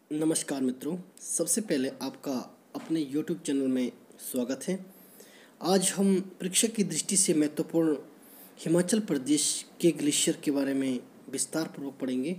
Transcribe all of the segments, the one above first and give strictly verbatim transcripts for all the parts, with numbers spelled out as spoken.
नमस्कार मित्रों, सबसे पहले आपका अपने यूट्यूब चैनल में स्वागत है। आज हम परीक्षा की दृष्टि से महत्वपूर्ण हिमाचल प्रदेश के ग्लेशियर के बारे में विस्तार पूर्वक पढ़ेंगे।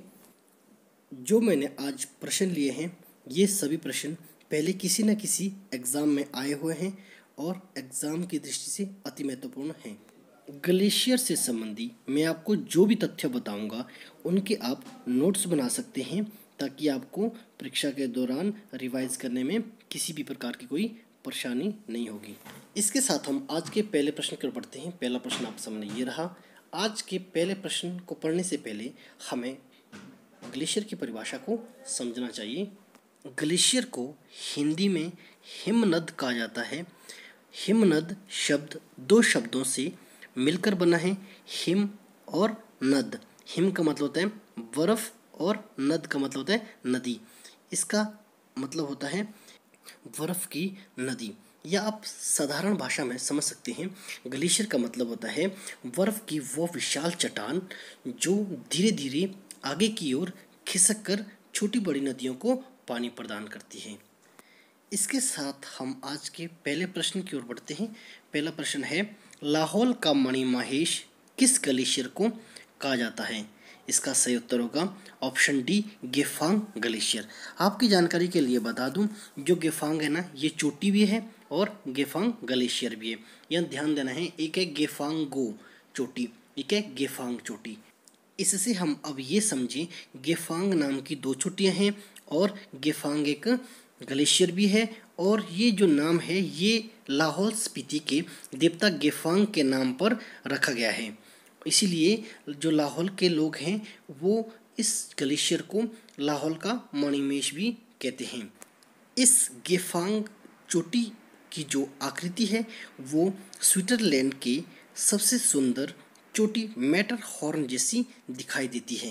जो मैंने आज प्रश्न लिए हैं, ये सभी प्रश्न पहले किसी न किसी एग्ज़ाम में आए हुए हैं और एग्ज़ाम की दृष्टि से अति महत्वपूर्ण हैं। ग्लेशियर से संबंधी मैं आपको जो भी तथ्य बताऊंगा, उनके आप नोट्स बना सकते हैं ताकि आपको परीक्षा के दौरान रिवाइज करने में किसी भी प्रकार की कोई परेशानी नहीं होगी। इसके साथ हम आज के पहले प्रश्न की ओर बढ़ते हैं। पहला प्रश्न आप सामने ये रहा। आज के पहले प्रश्न को पढ़ने से पहले हमें ग्लेशियर की परिभाषा को समझना चाहिए। ग्लेशियर को हिंदी में हिमनद कहा जाता है। हिमनद शब्द दो शब्दों से मिलकर बना है, हिम और नद। हिम का मतलब होता है बर्फ और नद का मतलब होता है नदी। इसका मतलब होता है बर्फ की नदी, या आप साधारण भाषा में समझ सकते हैं ग्लेशियर का मतलब होता है बर्फ की वो विशाल चट्टान जो धीरे धीरे आगे की ओर खिसक कर छोटी बड़ी नदियों को पानी प्रदान करती है। इसके साथ हम आज के पहले प्रश्न की ओर बढ़ते हैं। पहला प्रश्न है, लाहौल का मणि महेश किस ग्लेशियर को कहा जाता है? इसका सही उत्तर होगा ऑप्शन डी, गेफांग ग्लेशियर। आपकी जानकारी के लिए बता दूं, जो गेफांग है ना, ये चोटी भी है और गेफांग ग्लेशियर भी है। यह ध्यान देना है, एक है गेफांगो चोटी, एक है गेफांग चोटी। इससे हम अब ये समझें, गेफांग नाम की दो चोटियाँ हैं और गेफांग एक ग्लेशियर भी है, और ये जो नाम है ये लाहौल स्पीति के देवता गेफांग के नाम पर रखा गया है। इसीलिए जो लाहौल के लोग हैं वो इस ग्लेशियर को लाहौल का मणिमहेश भी कहते हैं। इस गेफांग चोटी की जो आकृति है वो स्विट्जरलैंड के सबसे सुंदर चोटी मैटर हॉर्न जैसी दिखाई देती है।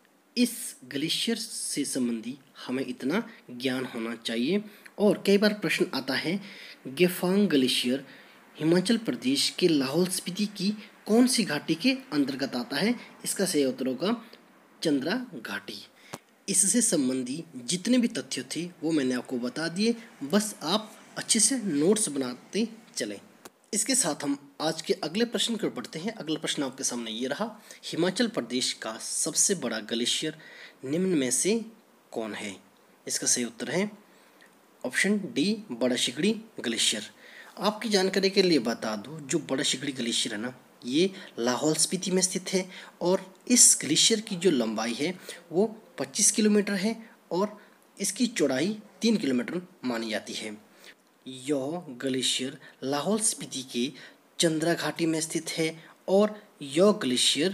इस ग्लेशियर से संबंधी हमें इतना ज्ञान होना चाहिए। और कई बार प्रश्न आता है, गेफांग ग्लेशियर हिमाचल प्रदेश के लाहौल स्पीति की कौन सी घाटी के अंतर्गत आता है? इसका सही उत्तर होगा चंद्रा घाटी। इससे संबंधी जितने भी तथ्य थे वो मैंने आपको बता दिए, बस आप अच्छे से नोट्स बनाते चलें। इसके साथ हम आज के अगले प्रश्न की ओर बढ़ते हैं। अगला प्रश्न आपके सामने ये रहा, हिमाचल प्रदेश का सबसे बड़ा ग्लेशियर निम्न में से कौन है? इसका सही उत्तर है ऑप्शन डी, बड़ा शिगड़ी ग्लेशियर। आपकी जानकारी के लिए बता दूं, जो बड़ा शिगड़ी ग्लेशियर है ना, ये लाहौल स्पीति में स्थित है और इस ग्लेशियर की जो लंबाई है वो पच्चीस किलोमीटर है और इसकी चौड़ाई तीन किलोमीटर मानी जाती है। यह ग्लेशियर लाहौल स्पीति के चंद्रा घाटी में स्थित है और यह ग्लेशियर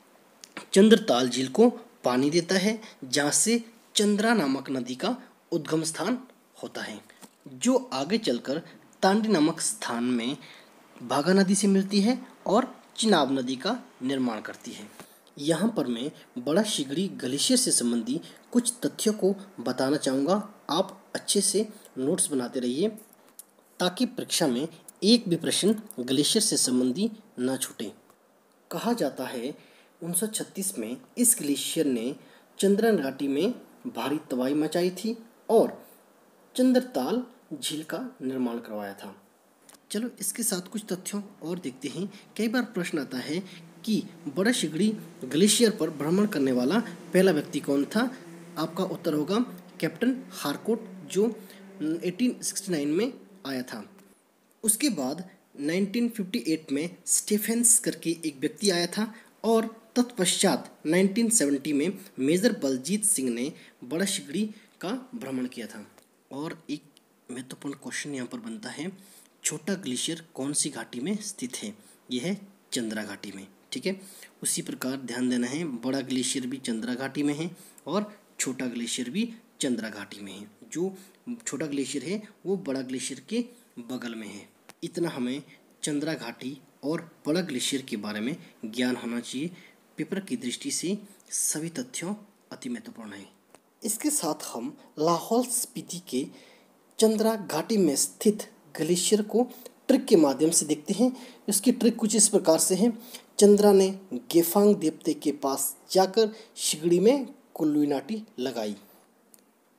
चंद्रताल झील को पानी देता है, जहाँ से चंद्रा नामक नदी का उद्गम स्थान होता है, जो आगे चलकर तांडी नामक स्थान में भागा नदी से मिलती है और चिनाब नदी का निर्माण करती है। यहाँ पर मैं बड़ा शिगड़ी ग्लेशियर से संबंधी कुछ तथ्यों को बताना चाहूँगा। आप अच्छे से नोट्स बनाते रहिए ताकि परीक्षा में एक भी प्रश्न ग्लेशियर से संबंधी ना छूटे। कहा जाता है उन्नीस सौ छत्तीस में इस ग्लेशियर ने चंद्रा घाटी में भारी तबाही मचाई थी और चंद्रताल झील का निर्माण करवाया था। चलो इसके साथ कुछ तथ्यों और देखते हैं। कई बार प्रश्न आता है कि बड़ा शिगड़ी ग्लेशियर पर भ्रमण करने वाला पहला व्यक्ति कौन था? आपका उत्तर होगा कैप्टन हारकोट, जो अठारह सौ उनहत्तर में आया था। उसके बाद उन्नीस सौ अट्ठावन में स्टीफेंस करके एक व्यक्ति आया था और तत्पश्चात उन्नीस सौ सत्तर में मेजर बलजीत सिंह ने बड़ा शिगड़ी का भ्रमण किया था। और एक महत्वपूर्ण क्वेश्चन यहाँ पर बनता है, छोटा ग्लेशियर कौन सी घाटी में स्थित है? यह है चंद्रा घाटी में। ठीक है, उसी प्रकार ध्यान देना है, बड़ा ग्लेशियर भी चंद्रा घाटी में है और छोटा ग्लेशियर भी चंद्रा घाटी में है। जो छोटा ग्लेशियर है वो बड़ा ग्लेशियर के बगल में है। इतना हमें चंद्रा घाटी और बड़ा ग्लेशियर के बारे में ज्ञान होना चाहिए। पेपर की दृष्टि से सभी तथ्यों अति महत्वपूर्ण है। इसके साथ हम लाहौल स्पीति के चंद्रा घाटी में स्थित ग्लेशियर को ट्रिक के माध्यम से देखते हैं। इसकी ट्रिक कुछ इस प्रकार से है, चंद्रा ने गेफांग देवते के पास जाकर शिगड़ी में कुल्लुई नाटी लगाई।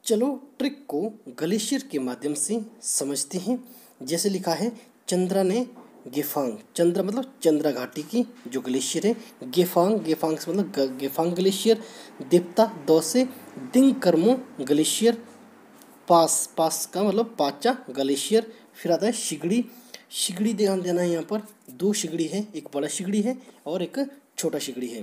चलो ट्रिक को ग्लेशियर के माध्यम से समझते हैं। जैसे लिखा है, चंद्रा ने गेफांग, चंद्रा मतलब चंद्रा घाटी की जो ग्लेशियर है, गेफांग गेफांग से मतलब गेफांग ग्लेशियर, देवता दो से दिंग कर्मो ग्लेशियर, पास पास का मतलब पाचा ग्लेशियर, फिर आता है शिगड़ी। शिगड़ी ध्यान देना है, यहाँ पर दो शिगड़ी है, एक बड़ा शिगड़ी है और एक छोटा शिगड़ी है।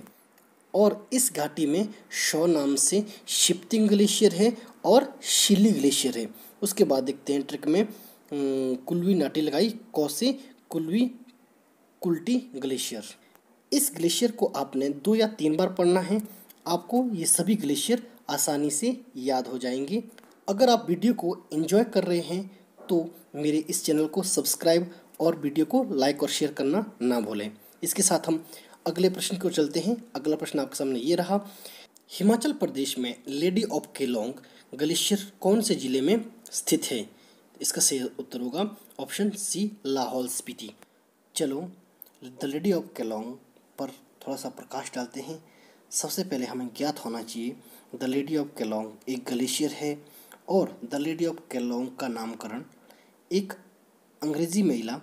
और इस घाटी में शो नाम से शिफ्टिंग ग्लेशियर है और शिली ग्लेशियर है। उसके बाद देखते हैं ट्रिक में, कुल्वी नाटी लगाई कौसे कुल्वी कुल्टी ग्लेशियर। इस ग्लेशियर को आपने दो या तीन बार पढ़ना है, आपको ये सभी ग्लेशियर आसानी से याद हो जाएंगे। अगर आप वीडियो को एंजॉय कर रहे हैं तो मेरे इस चैनल को सब्सक्राइब और वीडियो को लाइक और शेयर करना ना भूलें। इसके साथ हम अगले प्रश्न को चलते हैं। अगला प्रश्न आपके सामने ये रहा, हिमाचल प्रदेश में लेडी ऑफ केलोंग ग्लेशियर कौन से जिले में स्थित है? इसका सही उत्तर होगा ऑप्शन सी, लाहौल स्पीति। चलो द लेडी ऑफ केलोंग पर थोड़ा सा प्रकाश डालते हैं। सबसे पहले हमें ज्ञात होना चाहिए, द लेडी ऑफ केलोंग एक ग्लेशियर है और द लेडी ऑफ केलोंग का नामकरण एक अंग्रेजी महिला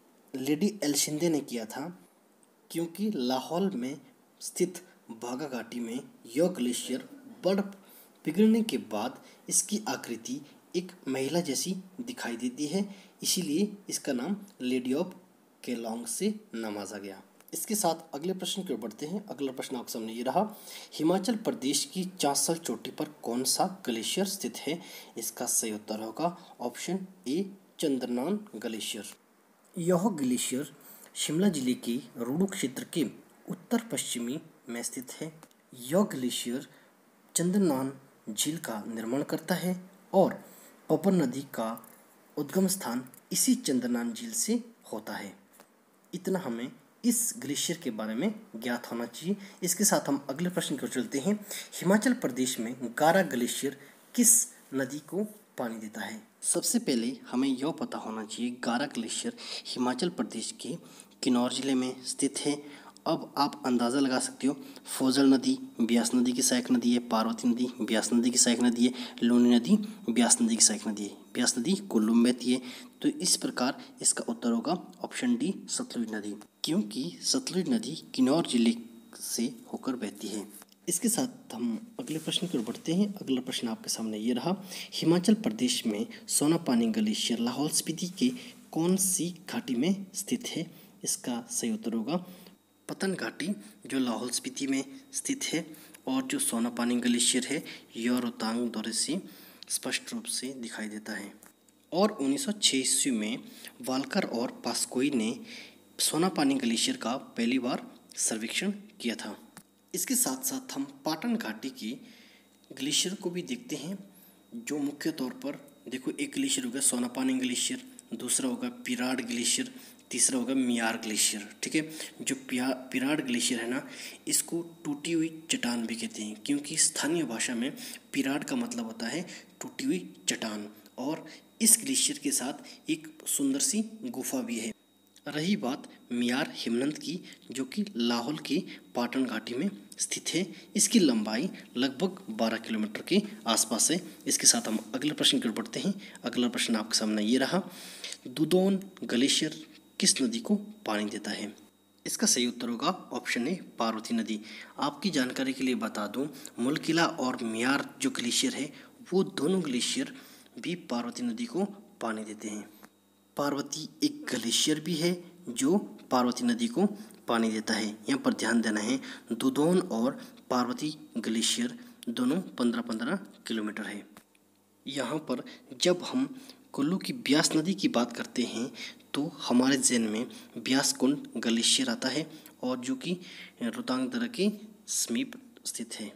लेडी एल्शिंदे ने किया था, क्योंकि लाहौल में स्थित बागा घाटी में यह ग्लेशियर बर्फ पिघलने के बाद इसकी आकृति एक महिला जैसी दिखाई देती है, इसीलिए इसका नाम लेडी ऑफ केलोंग से नवाजा गया। इसके साथ अगले प्रश्न की ओर बढ़ते हैं। अगला प्रश्न आपके सामने ये रहा, हिमाचल प्रदेश की चांसल चोटी पर कौन सा ग्लेशियर स्थित है? इसका सही उत्तर होगा ऑप्शन ए, चंद्रनान ग्लेशियर। यह ग्लेशियर शिमला जिले के रोडू क्षेत्र के उत्तर पश्चिमी में स्थित है। यह ग्लेशियर चंद्रनान झील का निर्माण करता है और पवन नदी का उद्गम स्थान इसी चंद्रनान झील से होता है। इतना हमें इस ग्लेशियर के बारे में ज्ञात होना चाहिए। इसके साथ हम अगले प्रश्न की ओर चलते हैं। हिमाचल प्रदेश में गारा ग्लेशियर किस नदी को पानी देता है? सबसे पहले हमें यह पता होना चाहिए, गारा ग्लेशियर हिमाचल प्रदेश के किन्नौर जिले में स्थित है। अब आप अंदाज़ा लगा सकते हो, फोजल नदी ब्यास नदी की सहायक नदी है, पार्वती नदी ब्यास नदी की सहायक नदी है, लूनी नदी ब्यास नदी की सहायक नदी है, ब्यास नदी कुल्लू में बहती है। तो इस प्रकार इसका उत्तर होगा ऑप्शन डी, सतलुज नदी, क्योंकि सतलुज नदी किन्नौर जिले से होकर बहती है। इसके साथ हम अगले प्रश्न की ओर बढ़ते हैं। अगला प्रश्न आपके सामने ये रहा, हिमाचल प्रदेश में सोनापानी ग्लेशियर लाहौल स्पीति के कौन सी घाटी में स्थित है? इसका सही उत्तर होगा पतन घाटी, जो लाहौल स्पीति में स्थित है। और जो सोनापानी ग्लेशियर है यह रोहतांग दौरे से स्पष्ट रूप से दिखाई देता है। और उन्नीस सौ छः ईस्वी में वालकर और पास्कोई ने सोनापानी ग्लेशियर का पहली बार सर्वेक्षण किया था। इसके साथ साथ हम पाटन घाटी की ग्लेशियर को भी देखते हैं, जो मुख्य तौर पर देखो, एक ग्लेशियर होगा सोनापानी ग्लेशियर, दूसरा होगा पिराड ग्लेशियर, तीसरा होगा मियार ग्लेशियर। ठीक है, जो पिराड ग्लेशियर है ना, इसको टूटी हुई चट्टान भी कहते हैं, क्योंकि स्थानीय भाषा में पिराड का मतलब होता है टूटी हुई चट्टान। और इस ग्लेशियर के साथ एक सुंदर सी गुफा भी है। रही बात मियार हिमनद की, जो कि लाहौल की पाटन घाटी में स्थित है, इसकी लंबाई लगभग बारह किलोमीटर के आसपास है। इसके साथ हम अगले प्रश्न की ओर बढ़ते हैं। अगला प्रश्न आपके सामने ये रहा, दुदोन ग्लेशियर किस नदी को पानी देता है? इसका सही उत्तर होगा ऑप्शन ए, पार्वती नदी। आपकी जानकारी के लिए बता दूं, मुलकिला और मियार जो ग्लेशियर है वो दोनों ग्लेशियर भी पार्वती नदी को पानी देते हैं। पार्वती एक ग्लेशियर भी है जो पार्वती नदी को पानी देता है। यहाँ पर ध्यान देना है, दुदोन और पार्वती ग्लेशियर दोनों पंद्रह पंद्रह किलोमीटर है। यहाँ पर जब हम कुल्लू की ब्यास नदी की बात करते हैं तो हमारे ज़हन में ब्यास कुंड ग्लेशियर आता है, और जो कि रोहतांग दर्रा के समीप स्थित है।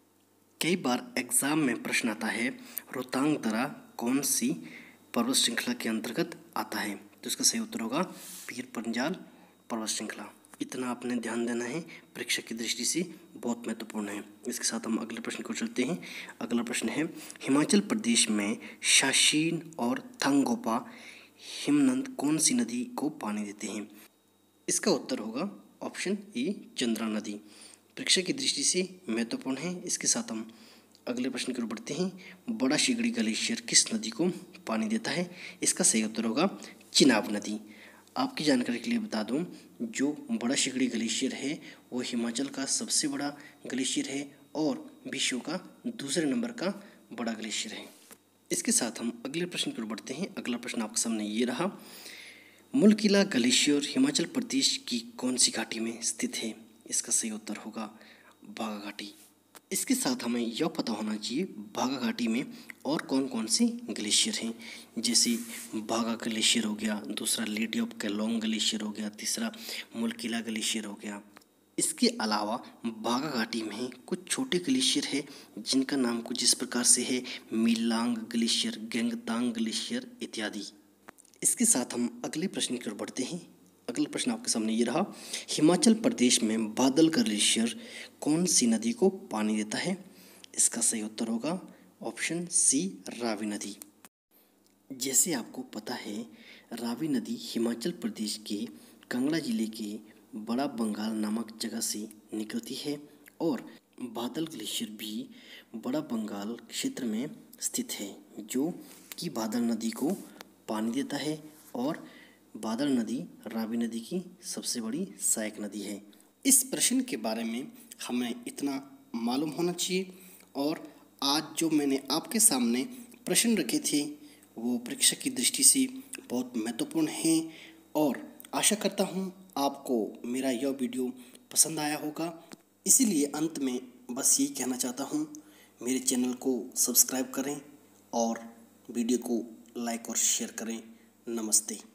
कई बार एग्ज़ाम में प्रश्न आता है, रोहतांग दर्रा कौन सी पर्वत श्रृंखला के अंतर्गत आता है? तो इसका सही उत्तर होगा पीर पंजाल पर्वत श्रृंखला। इतना आपने ध्यान देना है, परीक्षा की दृष्टि से बहुत महत्वपूर्ण है। इसके साथ हम अगले प्रश्न को चलते हैं। अगला प्रश्न है, हिमाचल प्रदेश में शाशीन और थंगोपा हिमनद कौन सी नदी को पानी देते हैं? इसका उत्तर होगा ऑप्शन ए, चंद्रा नदी। परीक्षा की दृष्टि से महत्वपूर्ण है। इसके साथ हम अगले प्रश्न की ओर बढ़ते हैं। बड़ा शिगड़ी ग्लेशियर किस नदी को पानी देता है? इसका सही उत्तर होगा चिनाब नदी। आपकी जानकारी के लिए बता दूं, जो बड़ा शिगड़ी ग्लेशियर है वो हिमाचल का सबसे बड़ा ग्लेशियर है और विश्व का दूसरे नंबर का बड़ा ग्लेशियर है। इसके साथ हम अगले प्रश्न की ओर बढ़ते हैं। अगला प्रश्न आपके सामने ये रहा। मुलकिला ग्लेशियर हिमाचल प्रदेश की कौन सी घाटी में स्थित है? इसका सही उत्तर होगा बाघा घाटी। इसके साथ हमें यह पता होना चाहिए बाघा घाटी में और कौन कौन से ग्लेशियर हैं, जैसे बाघा ग्लेशियर हो गया, दूसरा लेडी ऑफ केलोंग ग्लेशियर हो गया, तीसरा मुलकिला ग्लेशियर हो गया। इसके अलावा बाघा घाटी में कुछ छोटे ग्लेशियर है जिनका नाम कुछ इस प्रकार से है, मिलांग ग्लेशियर, गेंगतांग ग्लेशियर इत्यादि। इसके साथ हम अगले प्रश्न की ओर बढ़ते हैं। अगला प्रश्न आपके सामने ये रहा। हिमाचल प्रदेश में बादल ग्लेशियर कौन सी नदी को पानी देता है? इसका सही उत्तर होगा ऑप्शन सी, रावी नदी। जैसे आपको पता है, रावी नदी हिमाचल प्रदेश के कांगड़ा जिले के बड़ा बंगाल नामक जगह से निकलती है और बादल ग्लेशियर भी बड़ा बंगाल क्षेत्र में स्थित है, जो कि बादल नदी को पानी देता है और बादल नदी रावी नदी की सबसे बड़ी सहायक नदी है। इस प्रश्न के बारे में हमें इतना मालूम होना चाहिए और आज जो मैंने आपके सामने प्रश्न रखे थे वो परीक्षा की दृष्टि से बहुत महत्वपूर्ण हैं और आशा करता हूँ आपको मेरा यह वीडियो पसंद आया होगा। इसीलिए अंत में बस यही कहना चाहता हूँ, मेरे चैनल को सब्सक्राइब करें और वीडियो को लाइक और शेयर करें। नमस्ते।